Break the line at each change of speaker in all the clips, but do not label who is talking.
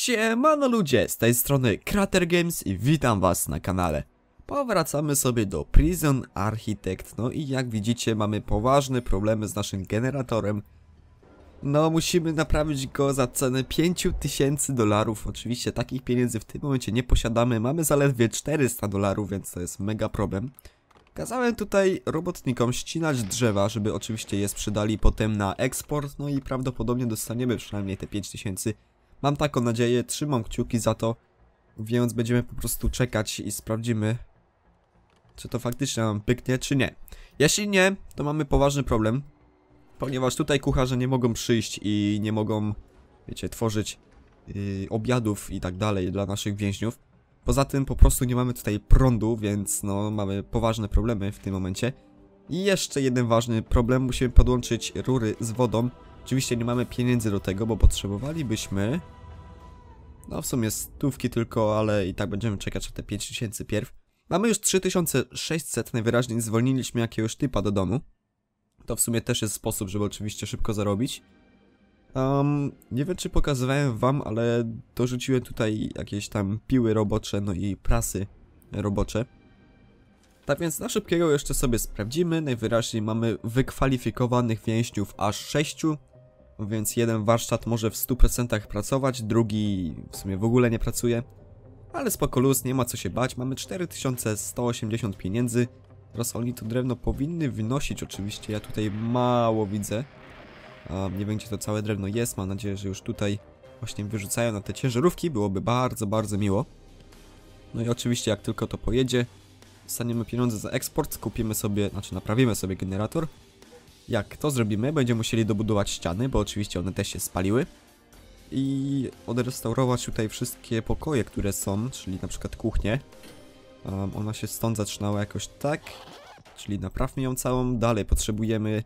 Siemano ludzie, z tej strony Krater Games i witam was na kanale. Powracamy sobie do Prison Architect, no i jak widzicie mamy poważne problemy z naszym generatorem. No musimy naprawić go za cenę $5000, oczywiście takich pieniędzy w tym momencie nie posiadamy, mamy zaledwie $400, więc to jest mega problem. Kazałem tutaj robotnikom ścinać drzewa, żeby oczywiście je sprzedali potem na eksport, no i prawdopodobnie dostaniemy przynajmniej te 5000. Mam taką nadzieję, trzymam kciuki za to, więc będziemy po prostu czekać i sprawdzimy, czy to faktycznie nam pyknie, czy nie. Jeśli nie, to mamy poważny problem, ponieważ tutaj kucharze nie mogą przyjść i nie mogą, wiecie, tworzyć obiadów i tak dalej dla naszych więźniów. Poza tym po prostu nie mamy tutaj prądu, więc no mamy poważne problemy w tym momencie. I jeszcze jeden ważny problem, musimy podłączyć rury z wodą. Oczywiście nie mamy pieniędzy do tego, bo potrzebowalibyśmy... No w sumie stówki tylko, ale i tak będziemy czekać na te 5000 pierw. Mamy już 3600, najwyraźniej zwolniliśmy jakiegoś typa do domu. To w sumie też jest sposób, żeby oczywiście szybko zarobić. Nie wiem czy pokazywałem wam, ale dorzuciłem tutaj jakieś tam piły robocze, no i prasy robocze. Tak więc na szybkiego jeszcze sobie sprawdzimy, najwyraźniej mamy wykwalifikowanych więźniów aż 6. Więc jeden warsztat może w 100% pracować, drugi w sumie w ogóle nie pracuje. Ale spoko luz, nie ma co się bać, mamy 4180 pieniędzy. Teraz oni to drewno powinny wynosić oczywiście, ja tutaj mało widzę. Nie wiem gdzie to całe drewno jest, mam nadzieję, że już tutaj właśnie wyrzucają na te ciężarówki, byłoby bardzo miło. No i oczywiście jak tylko to pojedzie, dostaniemy pieniądze za eksport, kupimy sobie, znaczy naprawimy sobie generator. Jak to zrobimy, będziemy musieli dobudować ściany, bo oczywiście one też się spaliły. I odrestaurować tutaj wszystkie pokoje, które są, czyli na przykład kuchnię. Ona się stąd zaczynała jakoś tak, czyli naprawmy ją całą. Dalej potrzebujemy,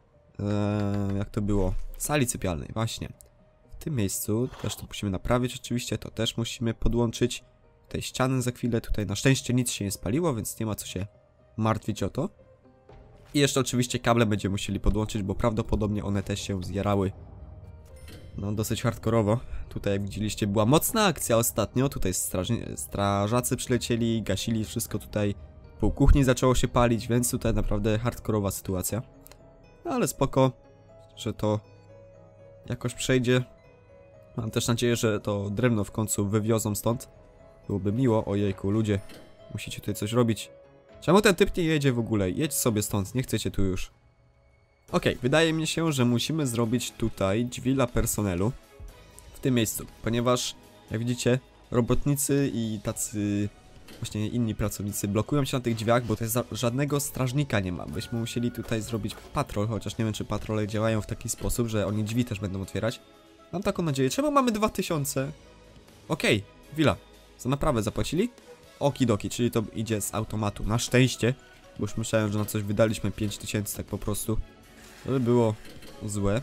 jak to było, sali sypialnej, właśnie. W tym miejscu też to musimy naprawić oczywiście, to też musimy podłączyć. Tej ściany za chwilę, tutaj na szczęście nic się nie spaliło, więc nie ma co się martwić o to. I jeszcze oczywiście kable będziemy musieli podłączyć, bo prawdopodobnie one też się zjarały. No dosyć hardkorowo. Tutaj jak widzieliście była mocna akcja ostatnio. Tutaj strażacy przylecieli, gasili wszystko tutaj. Pół kuchni zaczęło się palić, więc tutaj naprawdę hardkorowa sytuacja. Ale spoko, że to jakoś przejdzie. Mam też nadzieję, że to drewno w końcu wywiozą stąd. Byłoby miło. Ojejku, ludzie, musicie tutaj coś robić. Czemu ten typ nie jedzie w ogóle? Jedź sobie stąd, nie chcecie tu już. Okej, wydaje mi się, że musimy zrobić tutaj drzwi dla personelu w tym miejscu, ponieważ jak widzicie robotnicy i tacy właśnie inni pracownicy blokują się na tych drzwiach, bo to jest żadnego strażnika nie ma. Byśmy musieli tutaj zrobić patrol, chociaż nie wiem czy patrole działają w taki sposób, że oni drzwi też będą otwierać. Mam taką nadzieję. Czemu mamy 2000? Okej, chwila. Za naprawę zapłacili? Okidoki, czyli to idzie z automatu. Na szczęście, bo już myślałem, że na coś wydaliśmy 5000 tak po prostu. To by było złe.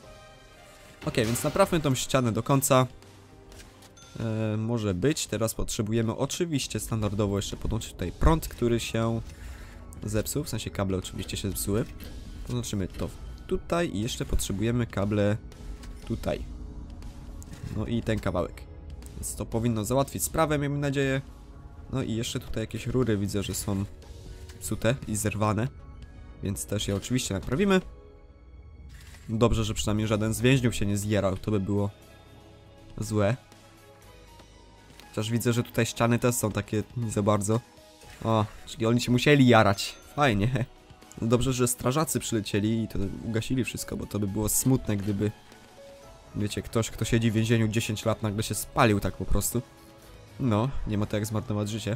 Okej, więc naprawmy tą ścianę do końca. Może być. Teraz potrzebujemy oczywiście standardowo jeszcze podłączyć tutaj prąd, który się zepsuł. W sensie kable oczywiście się zepsuły. Podłączymy to tutaj i jeszcze potrzebujemy kable tutaj. No i ten kawałek. Więc to powinno załatwić sprawę, miejmy nadzieję. No i jeszcze tutaj jakieś rury widzę, że są psute i zerwane. Więc też je oczywiście naprawimy. Dobrze, że przynajmniej żaden z więźniów się nie zjarał, to by było złe. Chociaż widzę, że tutaj ściany też są takie nie za bardzo. O, czyli oni się musieli jarać. Fajnie. No dobrze, że strażacy przylecieli i to ugasili wszystko, bo to by było smutne, gdyby... Wiecie, ktoś, kto siedzi w więzieniu 10 lat, nagle się spalił tak po prostu. No, nie ma to jak zmarnować życie.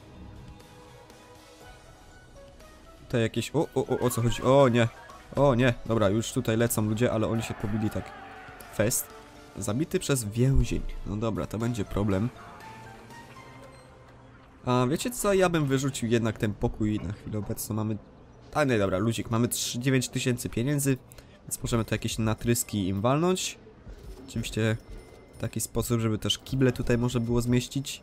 Tutaj jakieś... O co chodzi? O nie! O nie! Dobra, już tutaj lecą ludzie, ale oni się pobili tak. Fest. Zabity przez więzień. No dobra, to będzie problem. A wiecie co? Ja bym wyrzucił jednak ten pokój na chwilę obecną. Mamy... A nie, dobra, ludzik. Mamy 9000 pieniędzy, więc możemy tu jakieś natryski im walnąć. Oczywiście w taki sposób, żeby też kible tutaj można było zmieścić.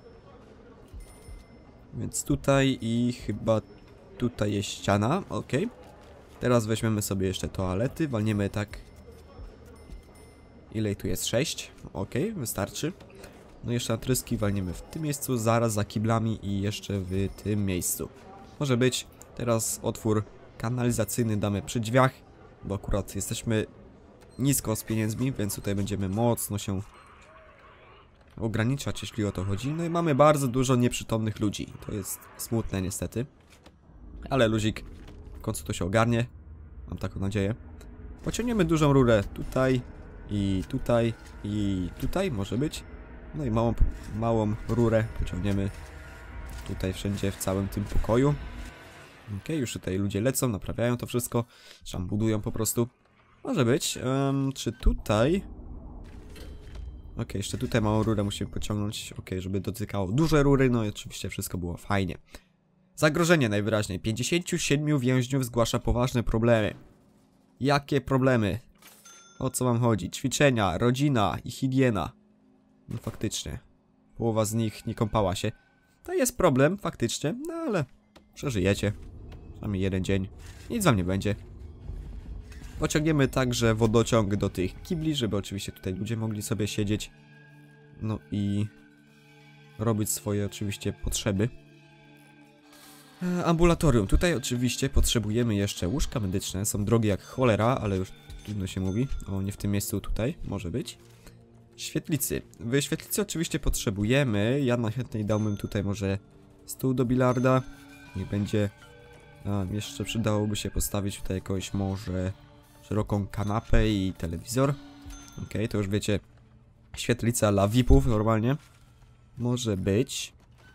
Więc tutaj i chyba tutaj jest ściana, ok. Teraz weźmiemy sobie jeszcze toalety, walniemy tak... Ile tu jest? 6, ok, wystarczy. No i jeszcze natryski walniemy w tym miejscu, zaraz za kiblami i jeszcze w tym miejscu. Może być. Teraz otwór kanalizacyjny damy przy drzwiach, bo akurat jesteśmy nisko z pieniędzmi, więc tutaj będziemy mocno się ograniczać, jeśli o to chodzi. No i mamy bardzo dużo nieprzytomnych ludzi. To jest smutne niestety. Ale luzik w końcu to się ogarnie. Mam taką nadzieję. Pociągniemy dużą rurę tutaj i tutaj i tutaj może być. No i małą rurę pociągniemy tutaj wszędzie w całym tym pokoju. Ok, już tutaj ludzie lecą, naprawiają to wszystko. Czy tam budują po prostu. Może być. Czy tutaj... Ok, jeszcze tutaj małą rurę musimy pociągnąć. Ok, żeby dotykało duże rury. No i oczywiście wszystko było fajnie. Zagrożenie najwyraźniej. 57 więźniów zgłasza poważne problemy. Jakie problemy? O co wam chodzi? Ćwiczenia, rodzina i higiena. No faktycznie. Połowa z nich nie kąpała się. To jest problem, faktycznie. No ale przeżyjecie. Przynajmniej jeden dzień. Nic wam nie będzie. Pociągniemy także wodociąg do tych kibli, żeby oczywiście tutaj ludzie mogli sobie siedzieć. No i robić swoje oczywiście potrzeby. Ambulatorium. Tutaj oczywiście potrzebujemy jeszcze łóżka medyczne. Są drogie jak cholera, ale już trudno się mówi. O, nie w tym miejscu tutaj. Może być. Świetlicy. W świetlicy oczywiście potrzebujemy. Ja najchętniej dałbym tutaj może stół do bilarda. Niech będzie... jeszcze przydałoby się postawić tutaj jakąś może szeroką kanapę i telewizor. Ok, to już wiecie. Świetlica dla VIP-ów normalnie. Może być.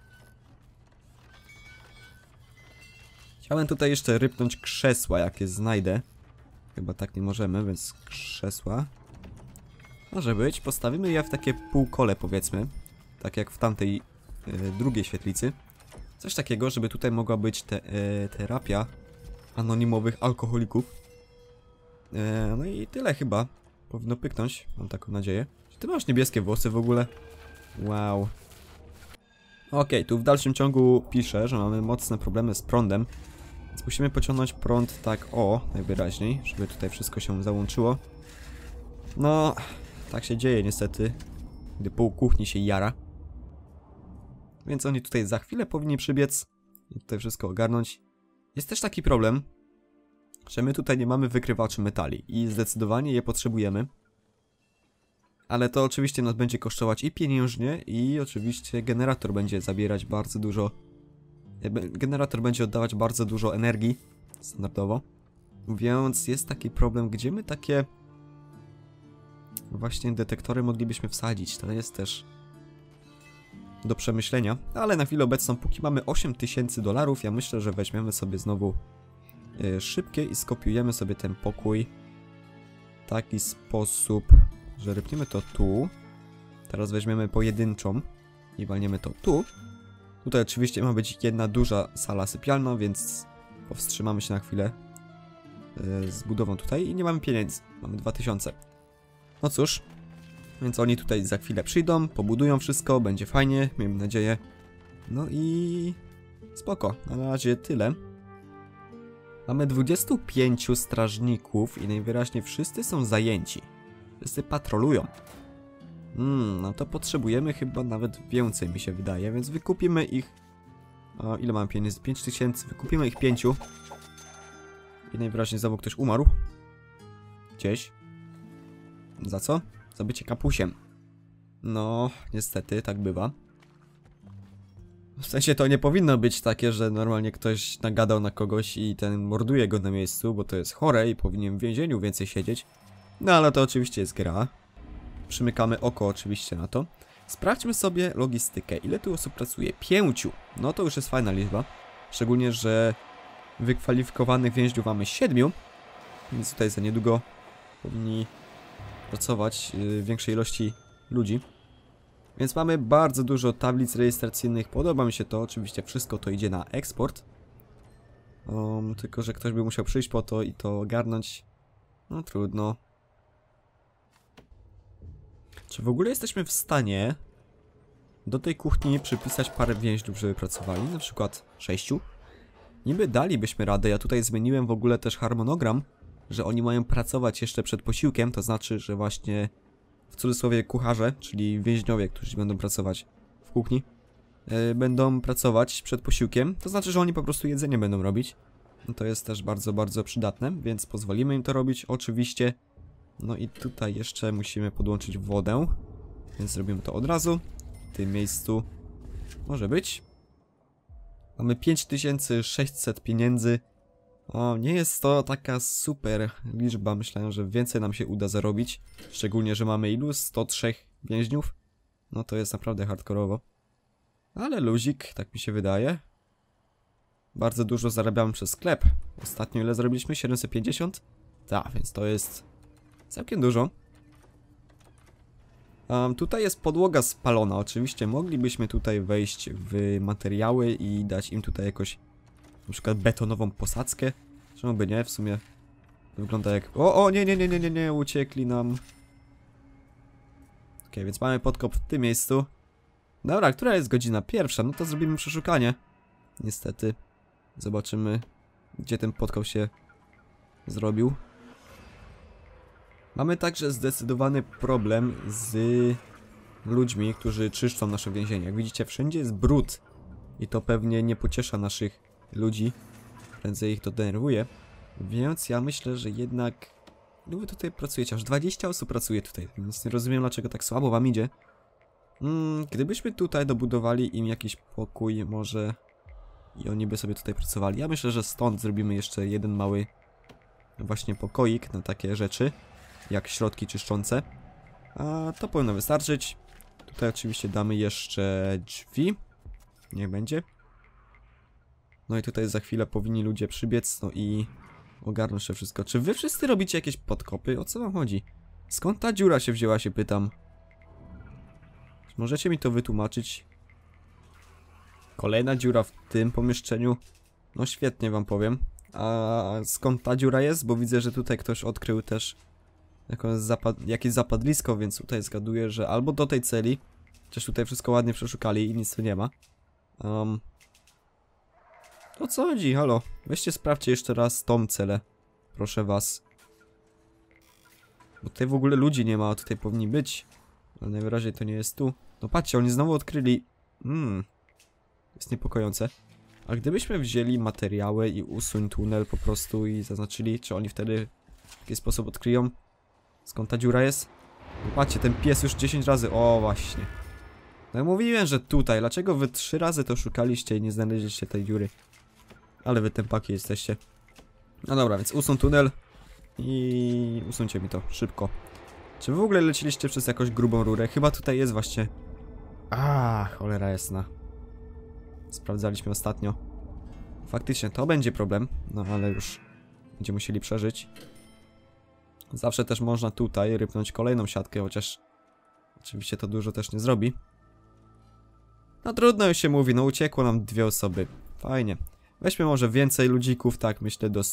Chciałem tutaj jeszcze rypnąć krzesła, jakie znajdę. Chyba tak nie możemy, więc krzesła. Może być. Postawimy je w takie półkole, powiedzmy. Tak jak w tamtej drugiej świetlicy. Coś takiego, żeby tutaj mogła być terapia anonimowych alkoholików. No i tyle chyba. Powinno pyknąć. Mam taką nadzieję. Czy ty masz niebieskie włosy w ogóle? Wow. Ok, tu w dalszym ciągu pisze, że mamy mocne problemy z prądem. Więc musimy pociągnąć prąd tak najwyraźniej, żeby tutaj wszystko się załączyło. No, tak się dzieje niestety, gdy pół kuchni się jara. Więc oni tutaj za chwilę powinni przybiec i tutaj wszystko ogarnąć. Jest też taki problem, że my tutaj nie mamy wykrywaczy metali i zdecydowanie je potrzebujemy. Ale to oczywiście nas będzie kosztować i pieniężnie, i oczywiście generator będzie zabierać bardzo dużo... Generator będzie oddawać bardzo dużo energii, standardowo. Więc jest taki problem, gdzie my takie... właśnie detektory moglibyśmy wsadzić. To jest też do przemyślenia. Ale na chwilę obecną, póki mamy $8000, ja myślę, że weźmiemy sobie znowu szybkie i skopiujemy sobie ten pokój w taki sposób, że rypniemy to tu. Teraz weźmiemy pojedynczą i walniemy to tu. Tutaj oczywiście ma być jedna duża sala sypialna, więc powstrzymamy się na chwilę z budową tutaj i nie mamy pieniędzy. Mamy 2000. No cóż, więc oni tutaj za chwilę przyjdą, pobudują wszystko, będzie fajnie, miejmy nadzieję. No i spoko, na razie tyle. Mamy 25 strażników i najwyraźniej wszyscy są zajęci. Wszyscy patrolują. No to potrzebujemy chyba nawet więcej, mi się wydaje, więc wykupimy ich... ile mam pieniędzy? 5000, wykupimy ich 5. I najwyraźniej znowu ktoś umarł. Gdzieś. Za co? Za bycie kapusiem. No, niestety, tak bywa. W sensie to nie powinno być takie, że normalnie ktoś nagadał na kogoś i ten morduje go na miejscu, bo to jest chore i powinien w więzieniu więcej siedzieć. No ale to oczywiście jest gra. Przymykamy oko oczywiście na to. Sprawdźmy sobie logistykę. Ile tu osób pracuje? 5. No to już jest fajna liczba. Szczególnie, że wykwalifikowanych więźniów mamy 7. Więc tutaj za niedługo powinni pracować większej ilości ludzi. Więc mamy bardzo dużo tablic rejestracyjnych. Podoba mi się to. Oczywiście wszystko to idzie na eksport. Tylko, że ktoś by musiał przyjść po to i to ogarnąć. No trudno. Czy w ogóle jesteśmy w stanie do tej kuchni przypisać parę więźniów, żeby pracowali? Na przykład 6? Niby dalibyśmy radę. Ja tutaj zmieniłem w ogóle też harmonogram, że oni mają pracować jeszcze przed posiłkiem. To znaczy, że właśnie w cudzysłowie kucharze, czyli więźniowie, którzy będą pracować w kuchni, będą pracować przed posiłkiem. To znaczy, że oni po prostu jedzenie będą robić. No to jest też bardzo, bardzo przydatne, więc pozwolimy im to robić, oczywiście. No i tutaj jeszcze musimy podłączyć wodę, więc zrobimy to od razu. W tym miejscu może być. Mamy 5600 pieniędzy. O, nie jest to taka super liczba, myślałem, że więcej nam się uda zarobić. Szczególnie, że mamy ilu? 103 więźniów. No to jest naprawdę hardkorowo. Ale luzik, tak mi się wydaje. Bardzo dużo zarabiamy przez sklep. Ostatnio ile zarobiliśmy? 750? Tak, więc to jest całkiem dużo. Tutaj jest podłoga spalona. Oczywiście moglibyśmy tutaj wejść w materiały i dać im tutaj jakoś na przykład betonową posadzkę. Czemu by nie? W sumie to wygląda jak... O, nie, uciekli nam. Okej, więc mamy podkop w tym miejscu. Dobra, która jest godzina? Pierwsza, no to zrobimy przeszukanie. Niestety. Zobaczymy, gdzie ten podkop się zrobił. Mamy także zdecydowany problem z ludźmi, którzy czyszczą nasze więzienie. Jak widzicie, wszędzie jest brud. I to pewnie nie pociesza naszych ludzi. Prędzej ich to denerwuje. Więc ja myślę, że jednak... No wy tutaj pracujecie, aż 20 osób pracuje tutaj. Więc nie rozumiem, dlaczego tak słabo wam idzie. Gdybyśmy tutaj dobudowali im jakiś pokój, może... I oni by sobie tutaj pracowali. Ja myślę, że stąd zrobimy jeszcze jeden mały właśnie pokoik na takie rzeczy, jak środki czyszczące. A to powinno wystarczyć. Tutaj oczywiście damy jeszcze drzwi. Niech będzie. No i tutaj za chwilę powinni ludzie przybiec, no i ogarnąć to wszystko. Czy wy wszyscy robicie jakieś podkopy? O co wam chodzi? Skąd ta dziura się wzięła, się pytam. Czy możecie mi to wytłumaczyć? Kolejna dziura w tym pomieszczeniu. No świetnie wam powiem. A skąd ta dziura jest? Bo widzę, że tutaj ktoś odkrył też jakieś zapadlisko, więc tutaj zgaduję, że albo do tej celi. Chociaż tutaj wszystko ładnie przeszukali i nic tu nie ma. O co chodzi? Halo? Weźcie sprawdźcie jeszcze raz tą celę. Proszę was. Bo tutaj w ogóle ludzi nie ma, a tutaj powinni być. Ale najwyraźniej to nie jest tu. No patrzcie, oni znowu odkryli... Jest niepokojące. A gdybyśmy wzięli materiały i usuń tunel po prostu i zaznaczyli, czy oni wtedy w jaki sposób odkryją, skąd ta dziura jest? No patrzcie, ten pies już 10 razy... O, właśnie. No ja mówiłem, że tutaj. Dlaczego wy 3 razy to szukaliście i nie znaleźliście tej dziury? Ale wy tempaki jesteście. No dobra, więc usuń tunel. I usuńcie mi to, szybko. Czy wy w ogóle leciliście przez jakąś grubą rurę? Chyba tutaj jest właśnie... Cholera jasna. Sprawdzaliśmy ostatnio. Faktycznie to będzie problem. No ale już będziemy musieli przeżyć. Zawsze też można tutaj rypnąć kolejną siatkę, chociaż oczywiście to dużo też nie zrobi. No trudno już się mówi, no uciekło nam 2 osoby. Fajnie. Weźmy może więcej ludzików, tak myślę do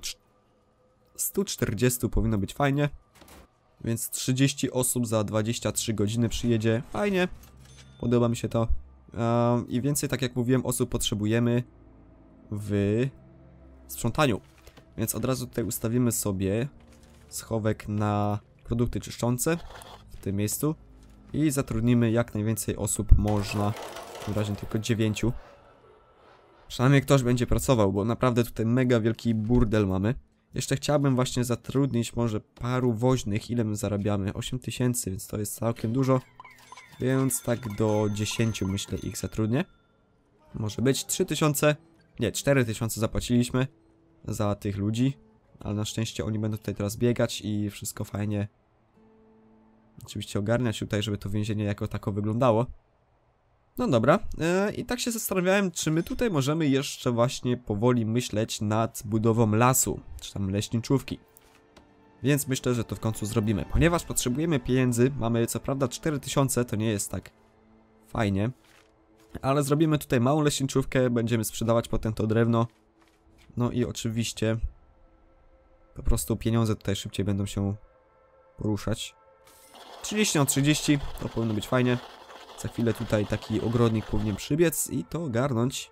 140 powinno być fajnie. Więc 30 osób za 23 godziny przyjedzie. Fajnie. Podoba mi się to. I więcej, tak jak mówiłem, osób potrzebujemy w sprzątaniu. Więc od razu tutaj ustawimy sobie schowek na produkty czyszczące w tym miejscu. I zatrudnimy jak najwięcej osób można. W tym razie tylko 9. Przynajmniej ktoś będzie pracował, bo naprawdę tutaj mega wielki burdel mamy. Jeszcze chciałbym właśnie zatrudnić może paru woźnych. Ile my zarabiamy? 8000, więc to jest całkiem dużo. Więc tak do 10 myślę ich zatrudnię. Może być 3000. Nie, 4000 zapłaciliśmy za tych ludzi. Ale na szczęście oni będą tutaj teraz biegać i wszystko fajnie oczywiście ogarniać tutaj, żeby to więzienie jako tako wyglądało. No dobra, i tak się zastanawiałem, czy my tutaj możemy jeszcze właśnie powoli myśleć nad budową lasu, czy tam leśniczówki. Więc myślę, że to w końcu zrobimy, ponieważ potrzebujemy pieniędzy, mamy co prawda 4000, to nie jest tak fajnie. Ale zrobimy tutaj małą leśniczówkę, będziemy sprzedawać potem to drewno. No i oczywiście po prostu pieniądze tutaj szybciej będą się poruszać. 30 na 30, to powinno być fajnie. Za chwilę tutaj taki ogrodnik powinien przybiec i to ogarnąć.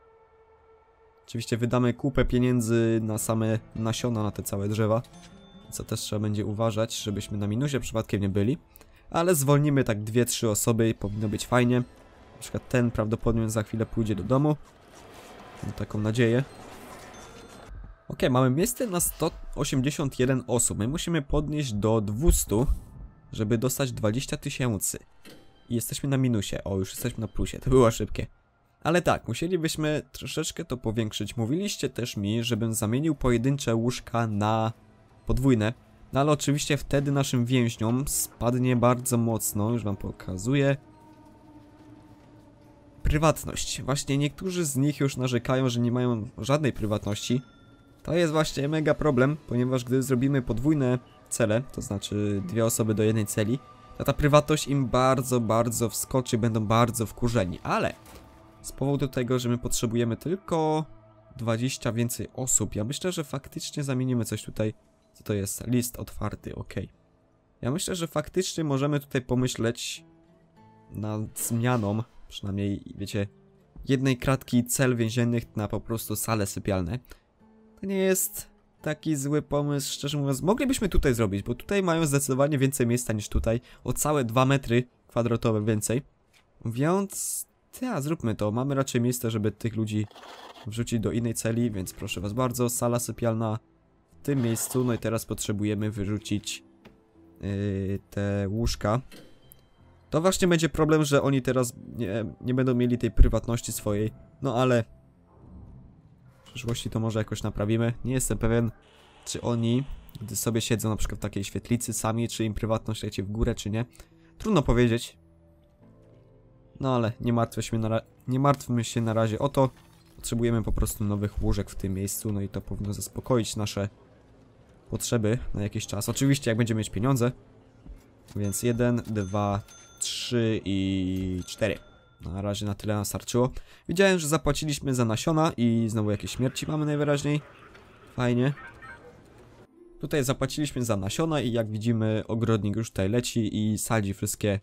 Oczywiście wydamy kupę pieniędzy na same nasiona, na te całe drzewa. co też trzeba będzie uważać, żebyśmy na minusie przypadkiem nie byli. Ale zwolnimy tak 2-3 osoby i powinno być fajnie. Na przykład ten prawdopodobnie za chwilę pójdzie do domu. Mam taką nadzieję. Ok, mamy miejsce na 181 osób. My musimy podnieść do 200, żeby dostać 20 000. I jesteśmy na minusie. O, już jesteśmy na plusie. To było szybkie. Ale tak, musielibyśmy troszeczkę to powiększyć. Mówiliście też mi, żebym zamienił pojedyncze łóżka na podwójne. No ale oczywiście wtedy naszym więźniom spadnie bardzo mocno. Już wam pokazuję. Prywatność. Właśnie niektórzy z nich już narzekają, że nie mają żadnej prywatności. To jest właśnie mega problem, ponieważ gdy zrobimy podwójne cele, to znaczy 2 osoby do jednej celi, to ta prywatność im bardzo wskoczy, będą bardzo wkurzeni. Ale z powodu tego, że my potrzebujemy tylko 20 więcej osób, ja myślę, że faktycznie zamienimy coś tutaj. Co to jest? List otwarty, ok. Ja myślę, że faktycznie możemy tutaj pomyśleć nad zmianą, przynajmniej, wiecie, jednej kratki cel więziennych na po prostu sale sypialne. To nie jest taki zły pomysł, szczerze mówiąc. Moglibyśmy tutaj zrobić, bo tutaj mają zdecydowanie więcej miejsca niż tutaj. O całe 2 metry kwadratowe więcej. Więc zróbmy to. Mamy raczej miejsce, żeby tych ludzi wrzucić do innej celi, więc proszę was bardzo, sala sypialna w tym miejscu. No i teraz potrzebujemy wyrzucić te łóżka. To właśnie będzie problem, że oni teraz nie będą mieli tej prywatności swojej. No ale w przyszłości to może jakoś naprawimy. Nie jestem pewien, czy oni, gdy sobie siedzą na przykład w takiej świetlicy sami, czy im prywatność leci w górę, czy nie. Trudno powiedzieć. No ale nie martwmy się na razie o to. Potrzebujemy po prostu nowych łóżek w tym miejscu, no i to powinno zaspokoić nasze potrzeby na jakiś czas. Oczywiście jak będziemy mieć pieniądze. Więc 1, 2, 3 i 4. Na razie na tyle nam starczyło. Widziałem, że zapłaciliśmy za nasiona i znowu jakieś śmierci mamy najwyraźniej. Fajnie. Tutaj zapłaciliśmy za nasiona i jak widzimy ogrodnik już tutaj leci i sadzi wszystkie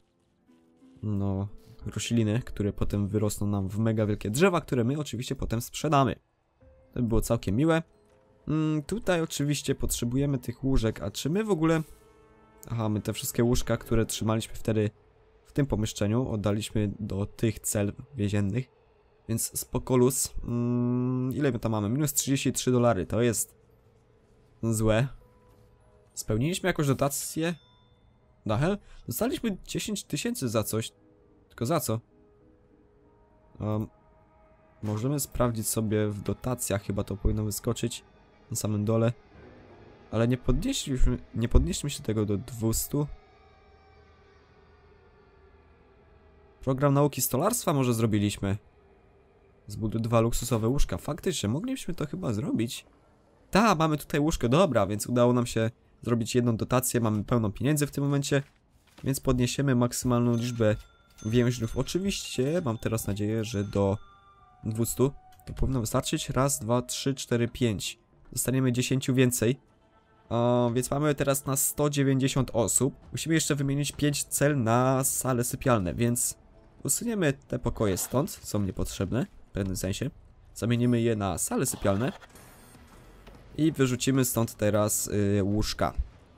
rośliny, które potem wyrosną nam w mega wielkie drzewa, które my oczywiście potem sprzedamy. To by było całkiem miłe. Tutaj oczywiście potrzebujemy tych łóżek, a czy my w ogóle... Aha, my te wszystkie łóżka, które trzymaliśmy wtedy w tym pomieszczeniu, oddaliśmy do tych cel więziennych. Więc spokolus. Ile my tam mamy? Minus $33. To jest złe. Spełniliśmy jakąś dotację? The hell? Dostaliśmy 10 000 za coś. Tylko za co? Możemy sprawdzić sobie w dotacjach. Chyba to powinno wyskoczyć na samym dole. Ale nie podnieśliśmy się tego do 200. Program nauki stolarstwa może zrobiliśmy. Zbuduj 2 luksusowe łóżka. Faktycznie, moglibyśmy to chyba zrobić. Ta, mamy tutaj łóżko, dobra, więc udało nam się zrobić jedną dotację. Mamy pełno pieniędzy w tym momencie. Więc podniesiemy maksymalną liczbę więźniów. Oczywiście, mam teraz nadzieję, że do 200 to powinno wystarczyć. Raz, 2, 3, 4, 5. Dostaniemy 10 więcej. Więc mamy teraz na 190 osób. Musimy jeszcze wymienić 5 cel na sale sypialne, więc usuniemy te pokoje stąd, są niepotrzebne w pewnym sensie. Zamienimy je na sale sypialne i wyrzucimy stąd teraz łóżka.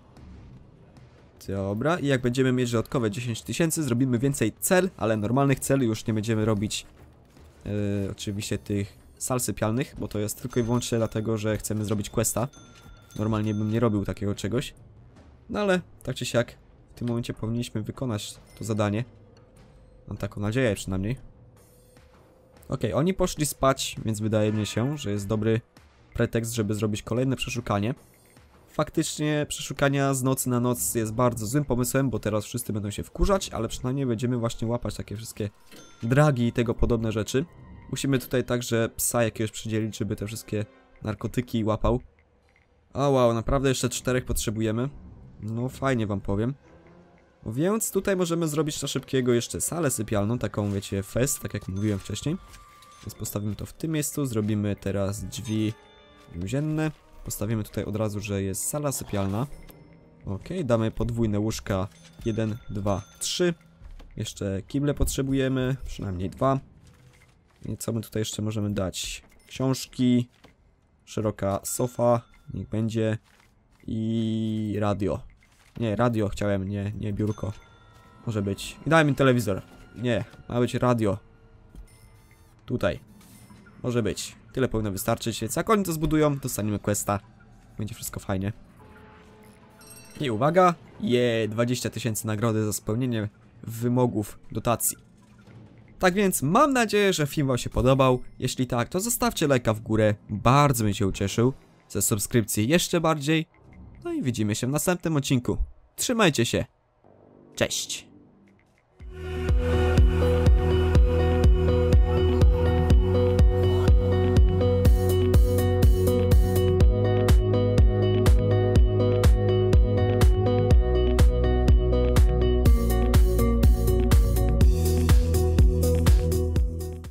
Dobra, i jak będziemy mieć dodatkowe 10 000, zrobimy więcej cel, ale normalnych cel już nie będziemy robić oczywiście tych sal sypialnych, bo to jest tylko i wyłącznie dlatego, że chcemy zrobić questa. Normalnie bym nie robił takiego czegoś. No ale tak czy siak w tym momencie powinniśmy wykonać to zadanie. Mam taką nadzieję przynajmniej. Okej, oni poszli spać, więc wydaje mi się, że jest dobry pretekst, żeby zrobić kolejne przeszukanie. Faktycznie przeszukania z nocy na noc jest bardzo złym pomysłem, bo teraz wszyscy będą się wkurzać, ale przynajmniej będziemy właśnie łapać takie wszystkie dragi i tego podobne rzeczy. Musimy tutaj także psa jakiegoś przydzielić, żeby te wszystkie narkotyki łapał. O wow, naprawdę jeszcze 4 potrzebujemy. No fajnie wam powiem. Więc tutaj możemy zrobić na szybkiego jeszcze salę sypialną, taką wiecie fest, tak jak mówiłem wcześniej. Więc postawimy to w tym miejscu, zrobimy teraz drzwi więzienne. Postawimy tutaj od razu, że jest sala sypialna. Ok, damy podwójne łóżka 1, 2, 3. Jeszcze kible potrzebujemy, przynajmniej 2. I co my tutaj jeszcze możemy dać? Książki, szeroka sofa, niech będzie. I radio. Nie, radio chciałem, nie biurko. Może być. I daj mi telewizor. Nie, ma być radio. Tutaj. Może być. Tyle powinno wystarczyć, więc jak oni to zbudują, dostaniemy questa. Będzie wszystko fajnie. I uwaga, 20 000 nagrody za spełnienie wymogów dotacji. Tak więc mam nadzieję, że film wam się podobał. Jeśli tak, to zostawcie lajka w górę, bardzo bym się ucieszył. Ze subskrypcji jeszcze bardziej. No i widzimy się w następnym odcinku. Trzymajcie się. Cześć.